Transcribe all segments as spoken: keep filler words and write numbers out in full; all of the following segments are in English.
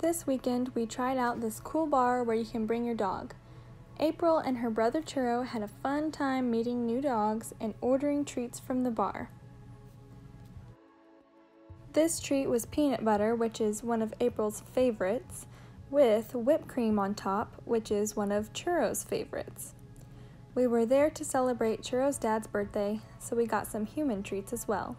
This weekend, we tried out this cool bar where you can bring your dog. April and her brother Churro had a fun time meeting new dogs and ordering treats from the bar. This treat was peanut butter, which is one of April's favorites, with whipped cream on top, which is one of Churro's favorites. We were there to celebrate Churro's dad's birthday, so we got some human treats as well.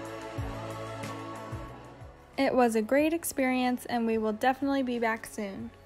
It was a great experience and we will definitely be back soon.